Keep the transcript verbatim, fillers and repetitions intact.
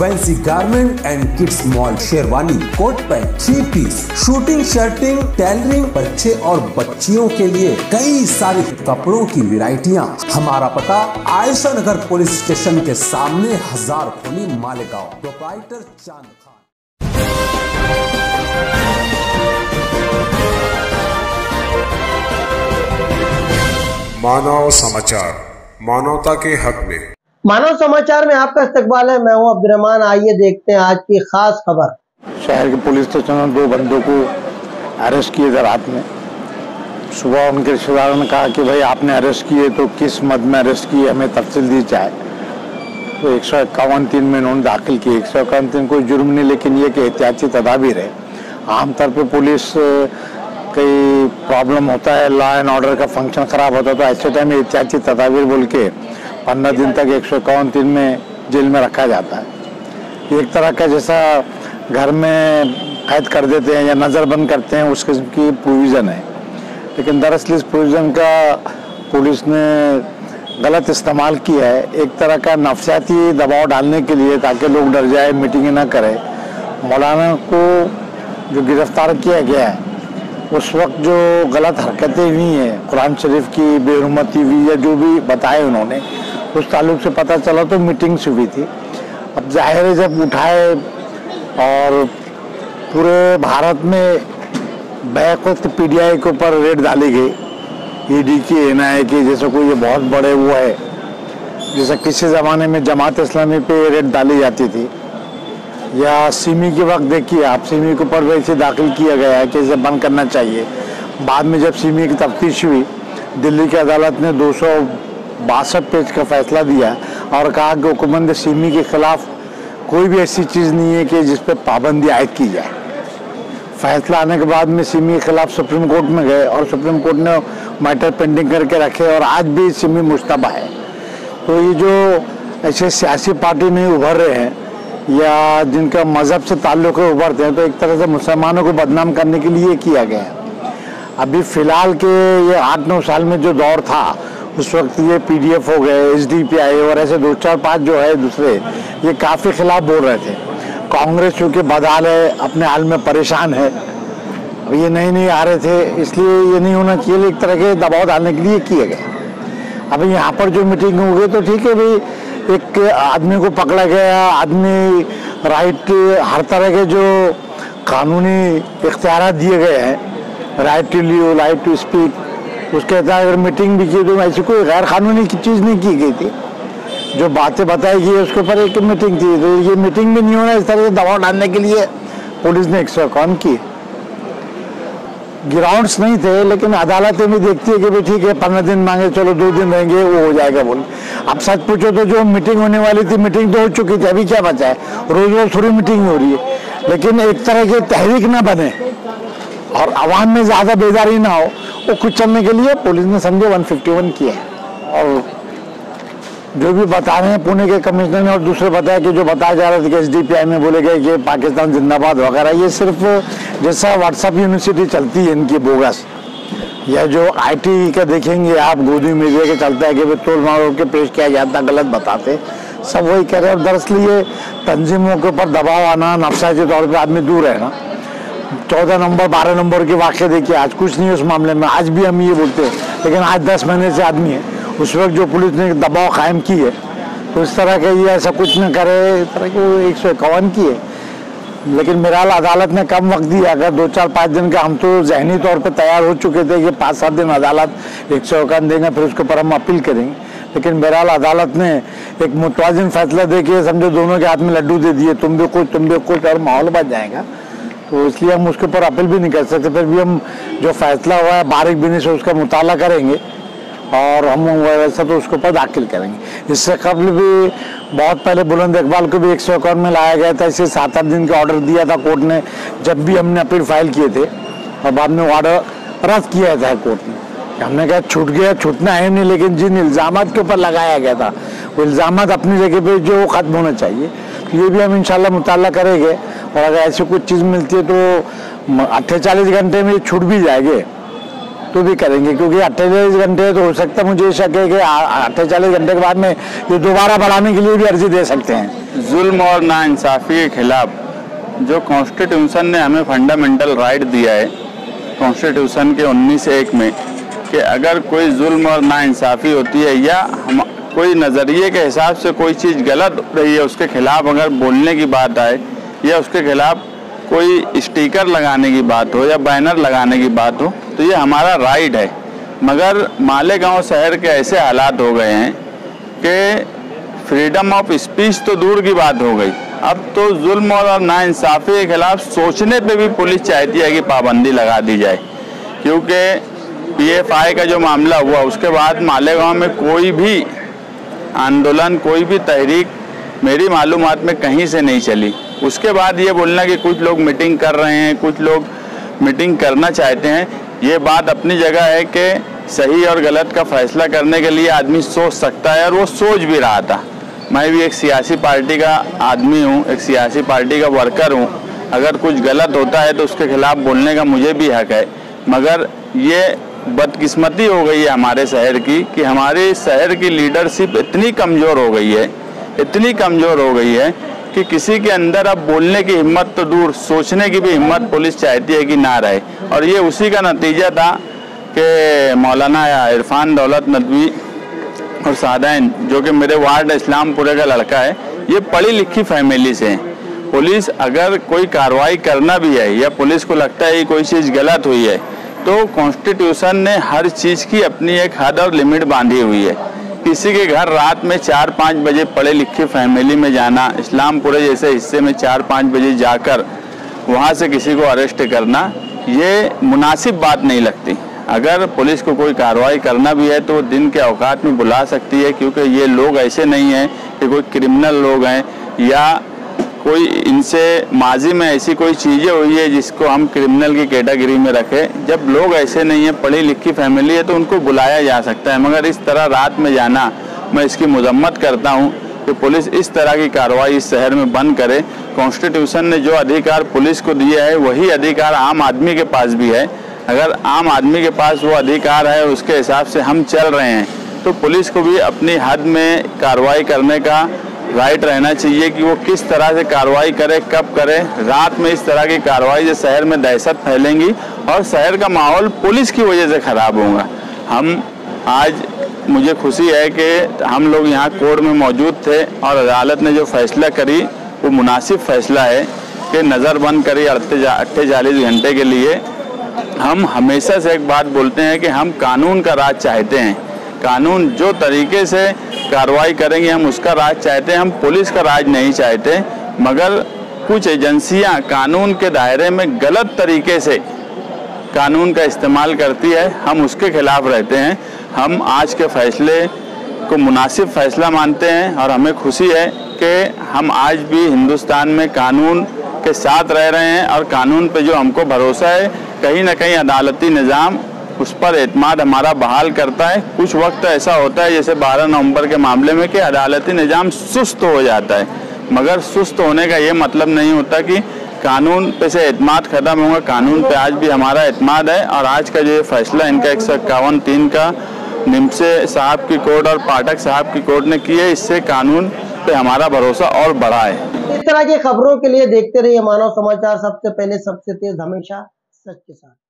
Fancy garment and kids mall, sherwani, coat pant, three piece, suiting, shirting, tailoring, बच्चे और बच्चियों के लिए कई सारी कपड़ों की वैरायटियां। हमारा पता आयशा नगर पुलिस स्टेशन के सामने, हजार खोली, मालेगांव। प्रोप्राइटर चांद खान। मानव समाचार, मानवता के हक में। मानव समाचार में आपका इस्तकबाल है। मैं हूं अब्दुर्रहमान। आइए देखते हैं आज की खास खबर। शहर के पुलिस स्टेशन में दो बंदों को अरेस्ट किए थे रात में। सुबह उनके रिश्तेदारों ने कहा कि भाई आपने अरेस्ट किए तो किस मद में अरेस्ट किए, हमें तफसील दी जाए। तो एक सौ इक्यावन तीन में उन्होंने दाखिल किए। एक सौ इक्यावन तीन कोई जुर्म नहीं, लेकिन ये कि एहतियाती तदाबीर है। आमतौर पर पुलिस कई प्रॉब्लम होता है, लॉ एंड ऑर्डर का फंक्शन खराब होता है, तो ऐसे टाइम में एहतियाती तदाबीर बोल के पंद्रह दिन तक एक सौ इक्यावन तीन में जेल में रखा जाता है। एक तरह का जैसा घर में कैद कर देते हैं या नज़रबंद करते हैं, उस किस्म की प्रोविज़न है। लेकिन दरअसल इस प्रोविज़न का पुलिस ने गलत इस्तेमाल किया है, एक तरह का नफसियाती दबाव डालने के लिए, ताकि लोग डर जाए, मीटिंगें ना करें। मौलाना को जो गिरफ्तार किया गया है उस वक्त जो गलत हरकतें हुई हैं, कुरान शरीफ की बेहुरमती हुई या जो भी बताए उन्होंने, उस ताल्लुक से पता चला तो मीटिंग्स हुई थी। अब जाहिर है जब उठाए और पूरे भारत में बैक वक्त पी डी आई के ऊपर रेड डाली गई, ई डी की, एन आई ए की, जैसे कोई ये बहुत बड़े वो है, जैसे किसी ज़माने में जमात इस्लामी पे रेड डाली जाती थी, या सिमी के वक्त देखिए आप, सिमी के ऊपर वैसे दाखिल किया गया है कि इसे बंद करना चाहिए। बाद में जब सिमी की तफ्तीश हुई, दिल्ली की अदालत ने दो सौ बासठ पेज का फैसला दिया और कहा कि हुकूमत सिमी के खिलाफ कोई भी ऐसी चीज़ नहीं है कि जिस पर पाबंदी आयद की जाए। फैसला आने के बाद में सिमी के खिलाफ सुप्रीम कोर्ट में गए और सुप्रीम कोर्ट ने मैटर पेंडिंग करके रखे और आज भी सिमी मुश्तबा है। तो ये जो ऐसे सियासी पार्टी में उभर रहे हैं या जिनका मज़हब से ताल्लुक़ उभरते हैं, तो एक तरह से मुसलमानों को बदनाम करने के लिए किया गया है। अभी फ़िलहाल के ये आठ नौ साल में जो दौर था, उस वक्त ये पी डी एफ हो गए, एस डी पी आई और ऐसे दो चार पाँच जो है दूसरे, ये काफ़ी खिलाफ बोल रहे थे। कांग्रेस चूँकि बदहाल है, अपने हाल में परेशान है, ये नए नए आ रहे थे, इसलिए ये नहीं होना चाहिए, एक तरह के दबाव डालने के लिए किया गया। अभी यहाँ पर जो मीटिंग हो गई तो ठीक है भाई, एक आदमी को पकड़ा गया, आदमी राइट, हर तरह के जो कानूनी इख्तियार दिए गए हैं, right to live, right to speak, उसके तहत अगर मीटिंग भी की तो ऐसी कोई गैर कानूनी की चीज़ नहीं की गई थी। जो बातें बताई गई उसके ऊपर एक मीटिंग थी, तो ये मीटिंग भी नहीं होना, इस तरह से दबाव डालने के लिए पुलिस ने एक सौ इक्यावन की। ग्राउंड्स नहीं थे, लेकिन अदालतें भी देखती है कि भाई ठीक है, पंद्रह दिन मांगे, चलो दो दिन रहेंगे, वो हो जाएगा बोल। अब सच पूछो तो जो मीटिंग होने वाली थी, मीटिंग तो हो चुकी थी, अभी क्या बचा है? रोज रोज थोड़ी मीटिंग हो रही है। लेकिन एक तरह की तहरीक ना बने और आवाम में ज़्यादा बेदारी ना हो, वो कुछ चलने के लिए पुलिस ने समझे एक सौ इक्यावन किया है। और जो भी बता रहे हैं पुणे के कमिश्नर ने और दूसरे बताया कि जो बताया जा रहा था कि एस डी पी आई में बोले गए कि पाकिस्तान जिंदाबाद वगैरह, ये सिर्फ जैसा व्हाट्सएप यूनिवर्सिटी चलती है इनकी बोगस, या जो आई टी का देखेंगे आप, गोदी मीडिया के चलता है कि भाई तोल मारो के पेश किया जाता, गलत बताते, सब वही कह रहे हैं। और दरअसल ये तंजीमों के ऊपर दबाव आना, नफसियाती तौर पर आदमी दूर है ना। चौदह नंबर बारह नंबर के वाक़े देखिए, आज कुछ नहीं उस मामले में, आज भी हम ये बोलते हैं, लेकिन आज दस महीने से आदमी है, उस वक्त जो पुलिस ने दबाव कायम की है, तो इस तरह के ये ऐसा कुछ न करे, इस तरह के वो एक सौ इक्यावन की है। लेकिन मेरा अदालत ने कम वक्त दिया, अगर दो चार पाँच दिन का, हम तो जहनी तौर पे तैयार हो चुके थे कि पाँच सात दिन अदालत एक सौ इक्यावन देंगे, फिर उसके ऊपर हम अपील करेंगे। लेकिन मेरा अदालत ने एक मुतवाज़िन फैसला दे के समझो दोनों के हाथ में लड्डू दे दिए, तुम भी कुछ तुम भी कुछ, और माहौल बच जाएगा। तो इसलिए हम उसके ऊपर अपील भी नहीं कर सकते। फिर भी हम जो फैसला हुआ है बारीक बीनी से उसका मुताला करेंगे और हम वैसा तो उसके ऊपर दाखिल करेंगे। इससे कबल भी बहुत पहले बुलंद इकबाल को भी एक सौ इक्यावन में लाया गया था, इसे सात आठ दिन का ऑर्डर दिया था कोर्ट ने, जब भी हमने अपील फाइल किए थे, और बाद में ऑर्डर रद्द किया था कोर्ट ने। हमने कहा छूट गया, छूटना है नहीं, लेकिन जिन इल्ज़ामात के ऊपर लगाया गया था वो इल्ज़ामात अपनी जगह पे जो वो ख़त्म होना चाहिए। तो ये भी हम इंशाल्लाह मुताला करेंगे, और अगर ऐसी कुछ चीज़ मिलती है तो अट्ठाईस घंटे में छूट भी जाएंगे। तो भी करेंगे, क्योंकि अट्ठाईस घंटे तो हो सकता है, मुझे शक है कि अट्ठाईस घंटे के बाद में ये दोबारा बढ़ाने के लिए भी अर्जी दे सकते हैं। जुल्म और नाइंसाफ़ी के खिलाफ जो कॉन्स्टिट्यूशन ने हमें फंडामेंटल राइट दिया है, कॉन्स्टिट्यूशन के उन्नीस एक में, कि अगर कोई जुल्म और नाइंसाफ़ी होती है या हम कोई नज़रिए के हिसाब से कोई चीज़ गलत हो रही है, उसके खिलाफ अगर बोलने की बात आए या उसके खिलाफ कोई स्टिकर लगाने की बात हो या बैनर लगाने की बात हो, तो ये हमारा राइट है। मगर मालेगांव शहर के ऐसे हालात हो गए हैं कि फ्रीडम ऑफ स्पीच तो दूर की बात हो गई, अब तो जुल्म और नाइंसाफ़ी के खिलाफ सोचने पे भी पुलिस चाहती है कि पाबंदी लगा दी जाए। क्योंकि पी एफ आई का जो मामला हुआ उसके बाद मालेगांव में कोई भी आंदोलन, कोई भी तहरीक मेरी मालूमात में कहीं से नहीं चली। उसके बाद ये बोलना कि कुछ लोग मीटिंग कर रहे हैं, कुछ लोग मीटिंग करना चाहते हैं, ये बात अपनी जगह है कि सही और गलत का फैसला करने के लिए आदमी सोच सकता है, और वो सोच भी रहा था। मैं भी एक सियासी पार्टी का आदमी हूँ, एक सियासी पार्टी का वर्कर हूँ। अगर कुछ गलत होता है तो उसके खिलाफ बोलने का मुझे भी हक है। मगर ये बदकिस्मती हो गई है हमारे शहर की कि हमारे शहर की लीडरशिप इतनी कमज़ोर हो गई है, इतनी कमज़ोर हो गई है कि किसी के अंदर अब बोलने की हिम्मत तो दूर, सोचने की भी हिम्मत पुलिस चाहती है कि ना रहे। और ये उसी का नतीजा था कि मौलाना इरफान दौलत नदवी और सादैन, जो कि मेरे वार्ड इस्लामपुरे का लड़का है, ये पढ़ी लिखी फैमिली से हैं। पुलिस अगर कोई कार्रवाई करना भी है या पुलिस को लगता है कि कोई चीज़ गलत हुई है, तो कॉन्स्टिट्यूशन ने हर चीज़ की अपनी एक हद और लिमिट बांधी हुई है। किसी के घर रात में चार पाँच बजे पढ़े लिखे फैमिली में जाना, इस्लामपुरे जैसे हिस्से में चार पाँच बजे जाकर वहाँ से किसी को अरेस्ट करना, ये मुनासिब बात नहीं लगती। अगर पुलिस को कोई कार्रवाई करना भी है तो वो दिन के औकात में बुला सकती है, क्योंकि ये लोग ऐसे नहीं हैं कि कोई क्रिमिनल लोग हैं या कोई इनसे माजी में ऐसी कोई चीज़ें हुई है जिसको हम क्रिमिनल की कैटेगरी में रखें। जब लोग ऐसे नहीं हैं, पढ़ी लिखी फैमिली है, तो उनको बुलाया जा सकता है। मगर इस तरह रात में जाना, मैं इसकी मजम्मत करता हूँ कि पुलिस इस तरह की कार्रवाई इस शहर में बंद करे। कॉन्स्टिट्यूशन ने जो अधिकार पुलिस को दिया है वही अधिकार आम आदमी के पास भी है। अगर आम आदमी के पास वो अधिकार है, उसके हिसाब से हम चल रहे हैं, तो पुलिस को भी अपनी हद में कार्रवाई करने का राइट रहना चाहिए कि वो किस तरह से कार्रवाई करे, कब करे। रात में इस तरह की कार्रवाई से शहर में दहशत फैलेंगी और शहर का माहौल पुलिस की वजह से ख़राब होगा। हम आज, मुझे खुशी है कि हम लोग यहाँ कोर्ट में मौजूद थे और अदालत ने जो फैसला करी वो मुनासिब फैसला है कि नज़रबंद करी अट्ठाईस घंटे के लिए। हम हमेशा से एक बात बोलते हैं कि हम कानून का राज चाहते हैं। कानून जो तरीके से कार्रवाई करेंगे हम उसका राज चाहते हैं, हम पुलिस का राज नहीं चाहते। मगर कुछ एजेंसियां कानून के दायरे में गलत तरीके से कानून का इस्तेमाल करती है, हम उसके खिलाफ रहते हैं। हम आज के फैसले को मुनासिब फैसला मानते हैं और हमें खुशी है कि हम आज भी हिंदुस्तान में कानून के साथ रह रहे हैं और कानून पे जो हमको भरोसा है, कहीं ना कहीं अदालती निज़ाम उस पर एतमाद हमारा बहाल करता है। कुछ वक्त ऐसा होता है जैसे बारह नवंबर के मामले में कि अदालती निज़ाम सुस्त हो जाता है, मगर सुस्त होने का ये मतलब नहीं होता कि कानून पे से एतमाद ख़त्म होगा। कानून पे आज भी हमारा एतमाद है और आज का जो ये फैसला इनका एक सौ इक्यावन तीन का निमसे साहब की कोर्ट और पाठक साहब की कोर्ट ने की है, इससे कानून पे हमारा भरोसा और बढ़ा है। इस तरह की खबरों के लिए देखते रहिए मानव समाचार, सबसे पहले सबसे तेज हमेशा सच के साथ।